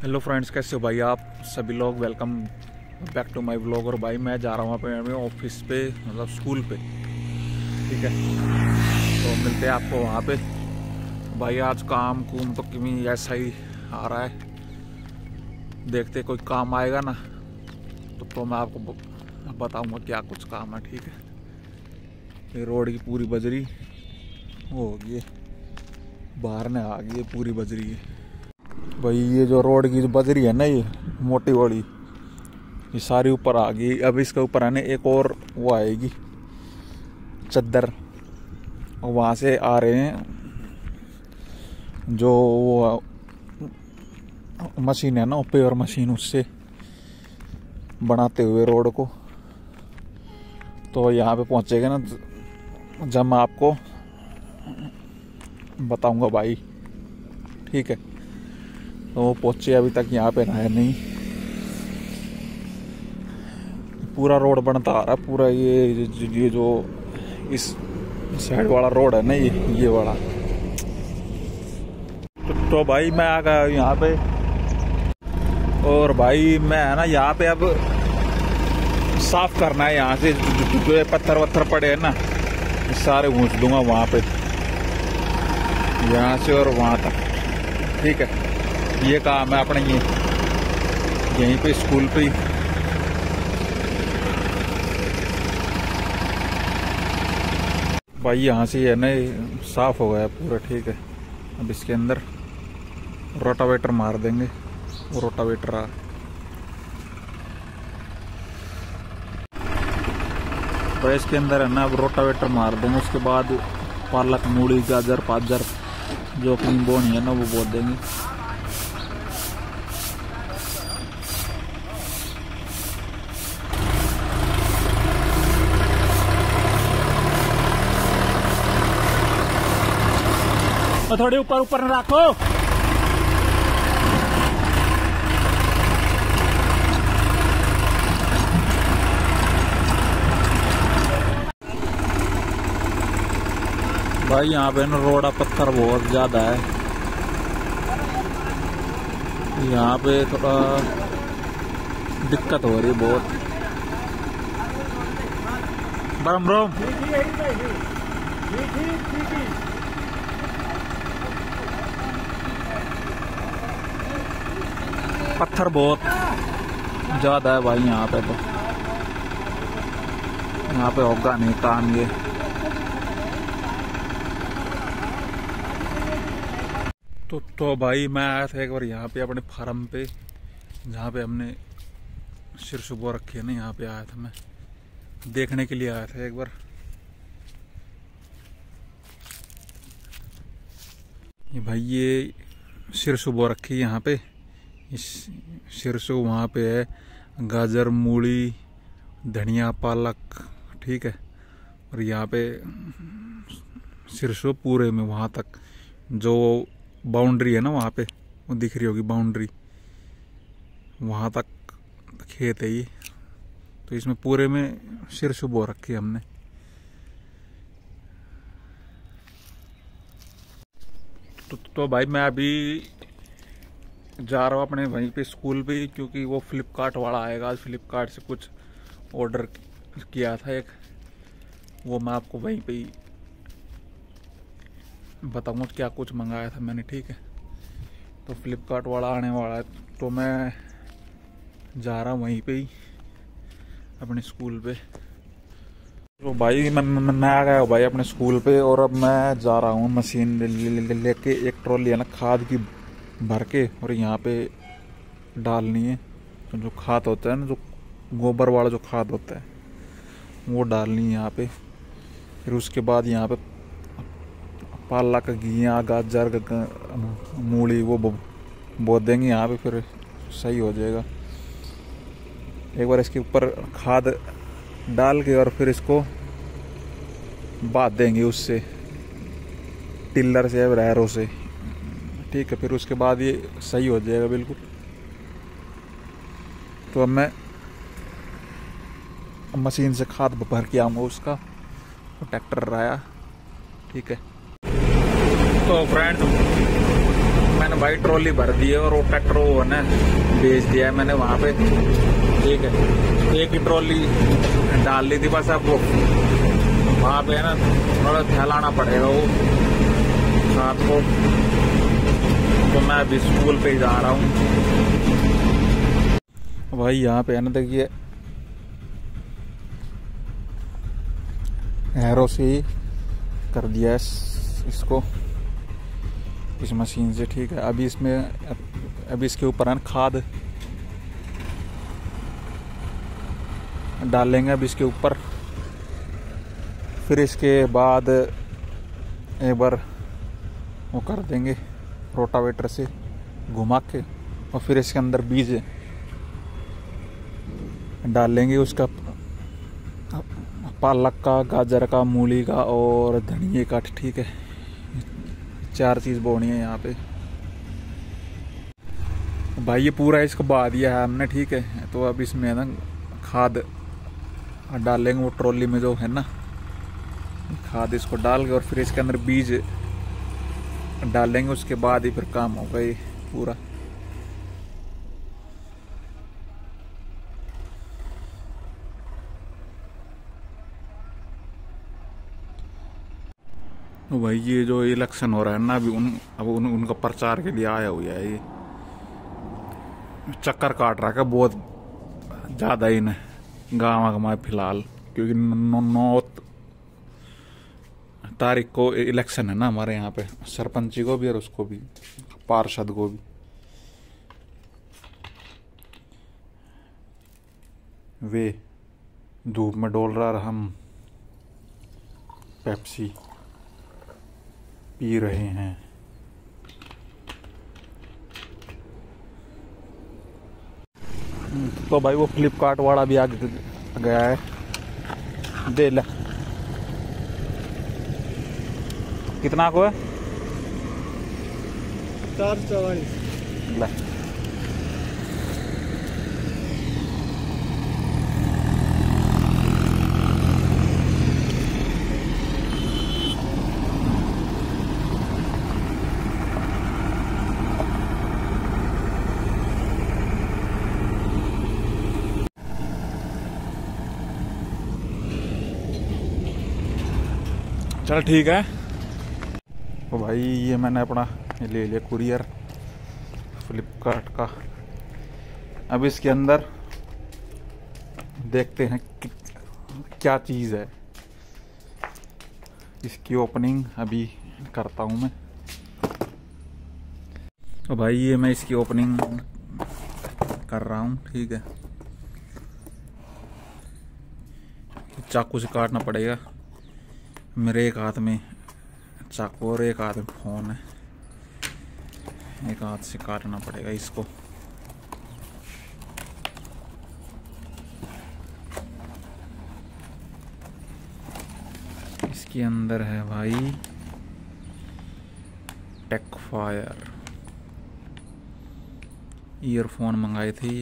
Hello friends, कैसे हो भाई आप सभी लोग। Welcome back to my vlog. और भाई मैं जा रहा हूँ अपने ऑफिस पे, मतलब स्कूल पे, ठीक है। तो मिलते हैं आपको वहाँ पे। भाई आज काम कुम तो किमी ऐसा ही आ रहा है, देखते कोई काम आएगा ना तो मैं आपको बताऊँगा क्या कुछ काम है, ठीक है। ये रोड की पूरी बजरी वो हो गई है, बाहर ने आ गई है पूरी बजरी है भाई। ये जो रोड की जो बजरी है ना, ये मोटी वाली, ये सारी ऊपर आ गई। अब इसके ऊपर आने एक और वो आएगी चद्दर, और वहाँ से आ रहे हैं जो वो मशीन है ना, पेवर मशीन, उससे बनाते हुए रोड को। तो यहाँ पे पहुँचेगा ना जब मैं आपको बताऊंगा भाई, ठीक है। तो वो पहुँचे अभी तक यहाँ पे है नहीं। पूरा रोड बनता आ रहा है पूरा। ये जो इस साइड वाला रोड है ना, ये वाला। तो भाई मैं आ गया यहाँ पे। और भाई मैं है ना यहाँ पे अब साफ करना है यहाँ से जो ये पत्थर वत्थर पड़े हैं ना, सारे घूंस दूंगा वहाँ पे, यहाँ से और वहाँ तक, ठीक है। ये काम है अपने यहीं पे स्कूल पे ही। भाई यहाँ से है ना साफ हो गया पूरा, ठीक है। अब इसके अंदर रोटावेटर मार देंगे। वो रोटावेटर आ भाई इसके अंदर है ना, अब रोटावेटर मार देंगे। उसके बाद पालक, मूली, गाजर, पाजर जो अपनी बोनी है ना, वो बो देंगे। तो थोड़े ऊपर ऊपर न रखो। भाई यहाँ पे ना रोड़ा पत्थर बहुत ज्यादा है, यहाँ पे थोड़ा दिक्कत हो रही है बहुत। बरम रोम पत्थर बहुत ज्यादा है भाई यहाँ पे। तो यहाँ पे होगा नहीं काम ये। तो भाई मैं आया था एक बार यहाँ पे अपने फार्म पे, जहाँ पे हमने सिर सुबह रखी है ना, यहाँ पे आया था मैं, देखने के लिए आया था एक बार। ये भाई ये सिर सुबह रखी है यहाँ पे। इस सिरसों वहाँ पे है गाजर, मूली, धनिया, पालक, ठीक है। और यहाँ पे सिरसों पूरे में वहाँ तक जो बाउंड्री है ना, वहाँ पे वो दिख रही होगी बाउंड्री, वहाँ तक खेत है ये। तो इसमें पूरे में सिरसों बो रखी है हमने। तो भाई मैं अभी जा रहा हूँ अपने वहीं पे स्कूल पे, क्योंकि वो फ्लिपकार्ट वाला आएगा आज। फ्लिपकार्ट से कुछ ऑर्डर किया था एक, वो मैं आपको वहीं पे ही बताऊंगा क्या कुछ मंगाया था मैंने, ठीक है। तो फ्लिपकार्ट वाला आने वाला है, तो मैं जा रहा हूँ वहीं पे ही अपने स्कूल पे। तो भाई मैं आ गया भाई अपने स्कूल पे। और अब मैं जा रहा हूँ मशीन लेके, एक ट्रॉली है ना खाद की भर के, और यहाँ पे डालनी है। तो जो खाद होता है ना, जो गोबर वाला जो खाद होता है, वो डालनी है यहाँ पे। फिर उसके बाद यहाँ पे पालक, घिया, गाजर, मूली वो बो देंगे यहाँ पे, फिर सही हो जाएगा। एक बार इसके ऊपर खाद डाल के और फिर इसको बांध देंगे उससे, टिल्लर से या रैरों से, ठीक है। फिर उसके बाद ये सही हो जाएगा बिल्कुल। तो अब मैं मशीन से खाद भर के आऊँगा उसका, तो ट्रैक्टर आया, ठीक है। तो फ्रेंड्स मैंने भाई ट्रॉली भर दी है और वो ट्रैक्टर वो ने बेच दिया है मैंने वहां पे। ठीक है, एक ही ट्रॉली डाल ली थी बस। अब वो वहां पे है ना थोड़ा फैलाना पड़ेगा वो खाद को। तो मैं अभी स्कूल पे ही जा रहा हूँ भाई। यहाँ पे है ना देखिए एरो से कर दिया है इसको इस मशीन से। ठीक है, अभी इसके ऊपर है खाद डालेंगे अब इसके ऊपर। फिर इसके बाद एक बार वो कर देंगे रोटावेटर से घुमा के, और फिर इसके अंदर बीज डालेंगे उसका, पालक का, गाजर का, मूली का और धनिए का। ठीक है, 4 चीज बोनी है यहाँ पे भाई। ये पूरा इसको बहा दिया है हमने। ठीक है, तो अब इसमें है ना खाद डालेंगे वो ट्रॉली में जो है ना खाद, इसको डाल के और फिर इसके अंदर बीज डालेंगे। उसके बाद ही फिर काम होगा ये पूरा। तो भाई ये जो इलेक्शन हो रहा है ना अभी उनका प्रचार के लिए आया हुआ है। ये चक्कर काट रहा है बहुत ज्यादा इन गाँव में फिलहाल, क्योंकि 9 तारीख को इलेक्शन है ना हमारे यहाँ पे, सरपंची को भी और उसको भी, पार्षद को भी। वे धूप में डोल रहा, हम पेप्सी पी रहे हैं। तो भाई वो फ्लिपकार्ट वाला भी आगे गया है। दे ले, कितना को है? 444। ले चल ठीक है। तो भाई ये मैंने अपना ले लिया कुरियर फ्लिपकार्ट का। अब इसके अंदर देखते हैं कि क्या चीज़ है। इसकी ओपनिंग अभी करता हूँ मैं। तो भाई ये मैं इसकी ओपनिंग कर रहा हूँ। ठीक है, चाकू से काटना पड़ेगा। मेरे एक हाथ में चाकू और एक हाथ में फोन है, एक हाथ से काटना पड़ेगा इसको। इसके अंदर है भाई टेकफायर ईयरफोन मंगाए थे।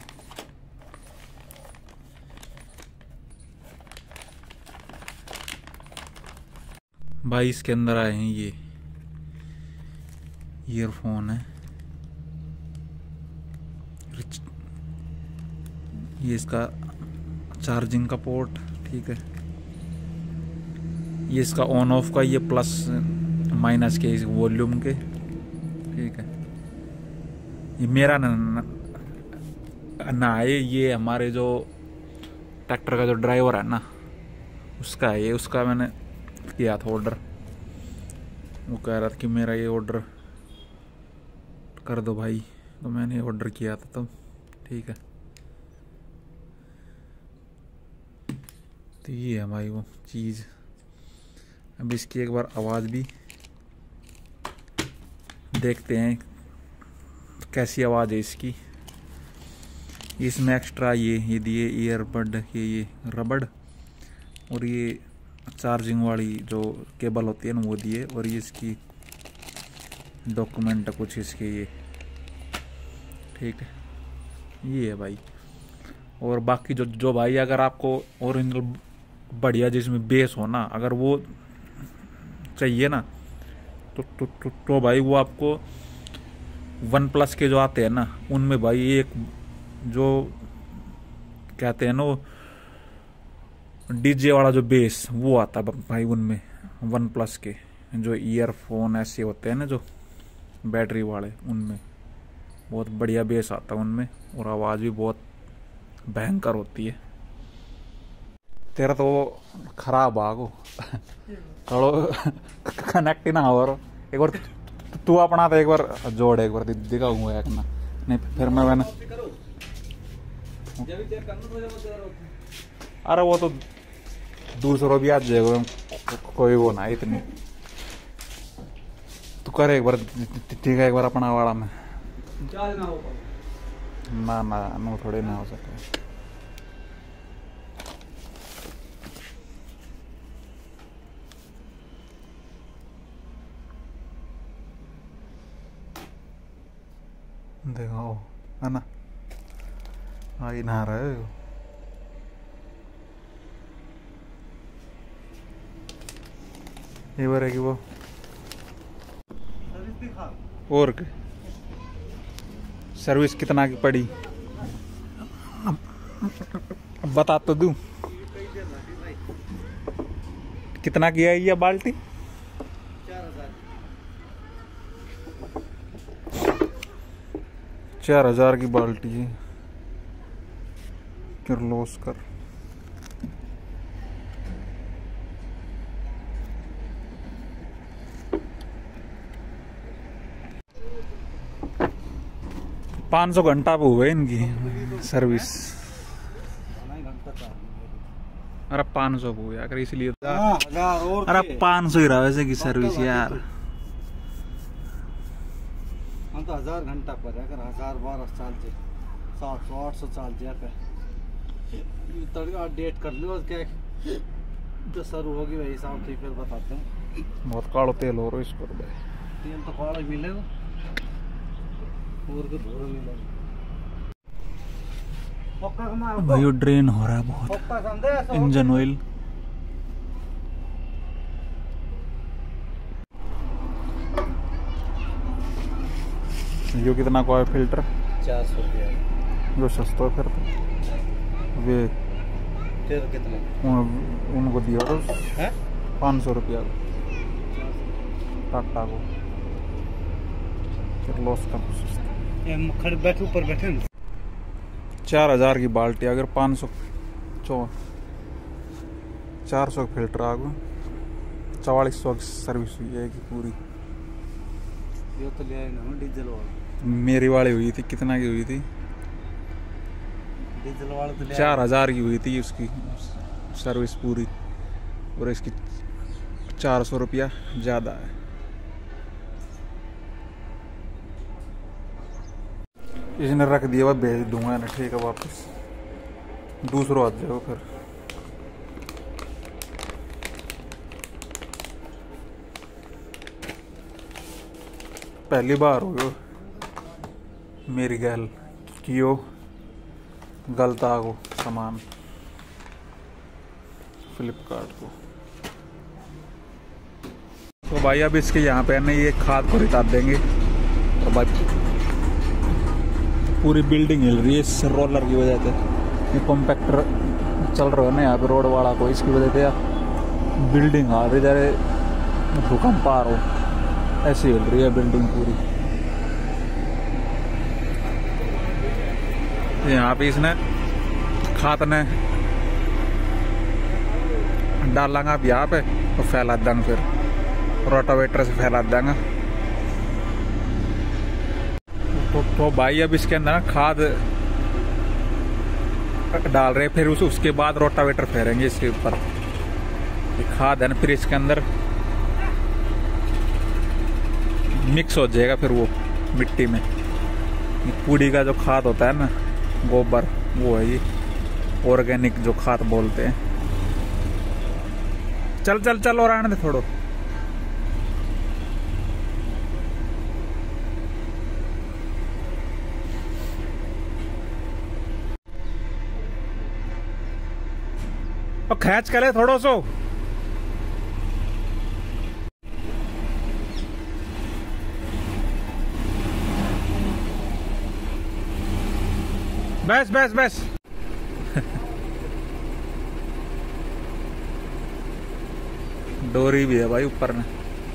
भाई इसके अंदर आए हैं ये ईयरफोन है, ये इसका चार्जिंग का पोर्ट। ठीक है, ये इसका ऑन ऑफ का, ये प्लस माइनस के इस वॉल्यूम के। ठीक है, ये मेरा ना है, ये हमारे जो ट्रैक्टर का जो ड्राइवर है ना उसका है ये। उसका मैंने किया था ऑर्डर, वो कह रहा था कि मेरा ये ऑर्डर कर दो भाई, तो मैंने ऑर्डर किया था तब। ठीक है, तो ये है भाई वो चीज़। अब इसकी एक बार आवाज़ भी देखते हैं कैसी आवाज़ है इसकी। इसमें एक्स्ट्रा ये दिए ईयरबड के, ये रबड़, और ये चार्जिंग वाली जो केबल होती है ना वो दिए, और ये इसकी डॉक्यूमेंट कुछ इसके ये। ठीक है, ये है भाई। और बाकी जो भाई अगर आपको ओरिजिनल बढ़िया जिसमें बेस हो ना, अगर वो चाहिए ना तो भाई वो आपको वन प्लस के जो आते हैं ना, उनमें भाई एक जो कहते हैं ना वो डीजे वाला जो बेस वो आता भाई उनमें, वन प्लस के जो ईयरफोन ऐसे होते हैं ना जो बैटरी वाले, उनमें बहुत बढ़िया बेस आता है उनमें, और आवाज़ भी बहुत भयंकर होती है। तेरा तो खराब आगो थोड़ो कनेक्ट ही ना हो। एक बार तू अपना तो एक बार जोड़, एक बार दिखाऊंगा एक ना, नहीं फिर मैं ना। अरे वो तो दूसरों भी आ जाएगा, कोई वो ना इतनी। तू कर एक बार, ठीक है, एक बार अपना वाला में ना ना नो थोड़े ना हो सके। देखो है ना, आई नहा रहे हो। ये बार है कि वो और सर्विस कितना की पड़ी अब बता तो दूं, कितना की है ये बाल्टी? 4000 की बाल्टी है। किर्लोस्कर $500 घंटा पे हुए इनकी सर्विस। अरे 500 हो गया, अगर इसलिए अरे 500 ही रहा वैसे की सर्विस यार। हम तो 1000 घंटा पर है, अगर 1012 साल से 700-800 साल जाकर तड़का डेट कर लो क्या जो शुरू होगी वही हिसाब से फिर बताते हैं। बहुत कालो तेल हो रहा इसको, तेल तो काला मिलेगा और कुछ मिलेगा। भाई ड्रेन हो रहा है बहुत इंजन ऑयल। यो कितना को है फिल्टर? 400 रुपया। जो सस्ता है फिर तो वे कितना उनको दिया तो 500 रुपया टाटा को। फिर लॉस कर बैठे ऊपर बैठे 4000 की बाल्टी, अगर 500 400 फिल्टर आ गए, 4400 की सर्विस हुई है कि पूरी। ये तो ले आए ना डीजल वाला। मेरी वाली हुई थी, कितना की हुई थी? डीजल वाला तो 4000 की हुई थी उसकी सर्विस पूरी, और इसकी 400 रुपया ज़्यादा है। इसने रख दिया, वह भेज दूंगा ना, ठीक है, वापस दूसरा आ जाएगा फिर। पहली बार हो गयो मेरी गैल कियो गलता को सामान फ्लिपकार्ट को। तो भाई अब इसके यहाँ पे ना ये खाद को रिता देंगे, और भाई पूरी बिल्डिंग हिल रही है इस रोलर की वजह से। ये कॉम्पैक्टर चल रहा है ना यहाँ पे रोड वाला को, इसकी वजह से बिल्डिंग आ रही जाए भूकंप आ रहा हो, ऐसी हिल रही है बिल्डिंग पूरी। यहाँ पे इसने खाद ने डालेंगे अब यहाँ पे तो फैला देंगे, फिर रोटावेटर से फैला देंगे। तो भाई अब इसके अंदर ना खाद डाल रहे, फिर उसके बाद रोटावेटर फेरेंगे इसके ऊपर। खाद है ना, फिर इसके अंदर मिक्स हो जाएगा फिर वो मिट्टी में। पूड़ी का जो खाद होता है ना, गोबर, वो है ये ऑर्गेनिक जो खाद बोलते हैं। चल चल चल और आने दे थोड़ो। और खींच कर ले थोड़ो सो। बस बस बस। डोरी भी है भाई ऊपर में।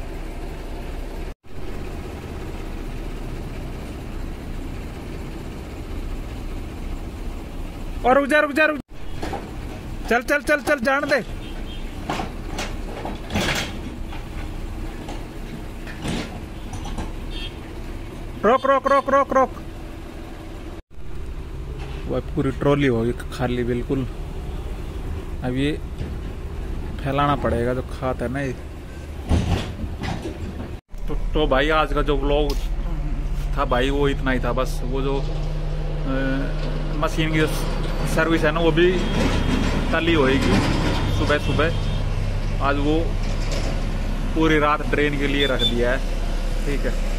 और रुक जा रुक जा रुक। चल चल चल चल जान दे। रोक रोक रोक रोक रोक। वह पूरी ट्रॉली होगी खाली बिल्कुल। अब ये फैलाना पड़ेगा जो खाता है ना ये। तो भाई आज का जो व्लॉग था भाई वो इतना ही था बस। वो जो मशीन की सर्विस है ना वो भी कल ही होएगी सुबह सुबह। आज वो पूरी रात ड्रेन के लिए रख दिया है। ठीक है।